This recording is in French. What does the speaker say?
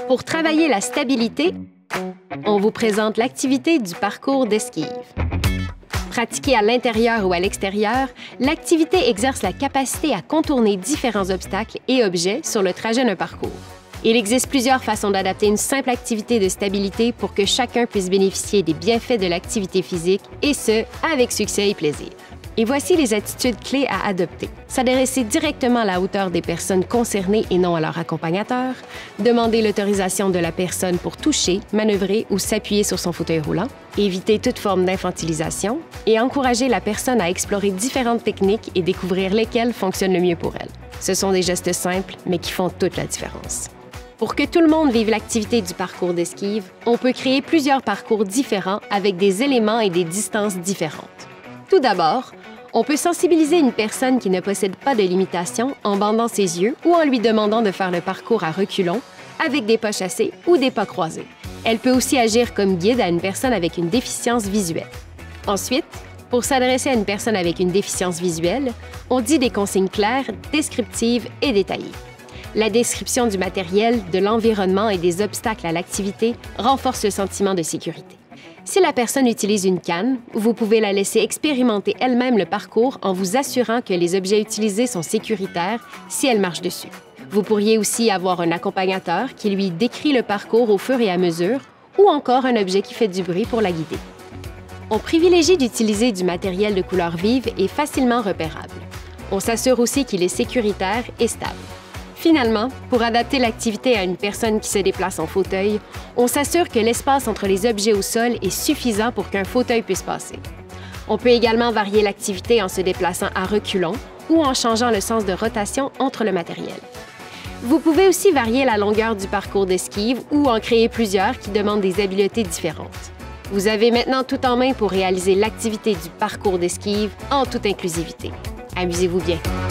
Pour travailler la stabilité, on vous présente l'activité du parcours d'esquive. Pratiquée à l'intérieur ou à l'extérieur, l'activité exerce la capacité à contourner différents obstacles et objets sur le trajet d'un parcours. Il existe plusieurs façons d'adapter une simple activité de stabilité pour que chacun puisse bénéficier des bienfaits de l'activité physique, et ce, avec succès et plaisir. Et voici les attitudes clés à adopter. S'adresser directement à la hauteur des personnes concernées et non à leur accompagnateur, demander l'autorisation de la personne pour toucher, manœuvrer ou s'appuyer sur son fauteuil roulant, éviter toute forme d'infantilisation et encourager la personne à explorer différentes techniques et découvrir lesquelles fonctionnent le mieux pour elle. Ce sont des gestes simples, mais qui font toute la différence. Pour que tout le monde vive l'activité du parcours d'esquive, on peut créer plusieurs parcours différents avec des éléments et des distances différentes. Tout d'abord, on peut sensibiliser une personne qui ne possède pas de limitation en bandant ses yeux ou en lui demandant de faire le parcours à reculons, avec des pas chassés ou des pas croisés. Elle peut aussi agir comme guide à une personne avec une déficience visuelle. Ensuite, pour s'adresser à une personne avec une déficience visuelle, on dit des consignes claires, descriptives et détaillées. La description du matériel, de l'environnement et des obstacles à l'activité renforce le sentiment de sécurité. Si la personne utilise une canne, vous pouvez la laisser expérimenter elle-même le parcours en vous assurant que les objets utilisés sont sécuritaires si elle marche dessus. Vous pourriez aussi avoir un accompagnateur qui lui décrit le parcours au fur et à mesure ou encore un objet qui fait du bruit pour la guider. On privilégie d'utiliser du matériel de couleur vive et facilement repérable. On s'assure aussi qu'il est sécuritaire et stable. Finalement, pour adapter l'activité à une personne qui se déplace en fauteuil, on s'assure que l'espace entre les objets au sol est suffisant pour qu'un fauteuil puisse passer. On peut également varier l'activité en se déplaçant à reculons ou en changeant le sens de rotation entre le matériel. Vous pouvez aussi varier la longueur du parcours d'esquive ou en créer plusieurs qui demandent des habiletés différentes. Vous avez maintenant tout en main pour réaliser l'activité du parcours d'esquive en toute inclusivité. Amusez-vous bien!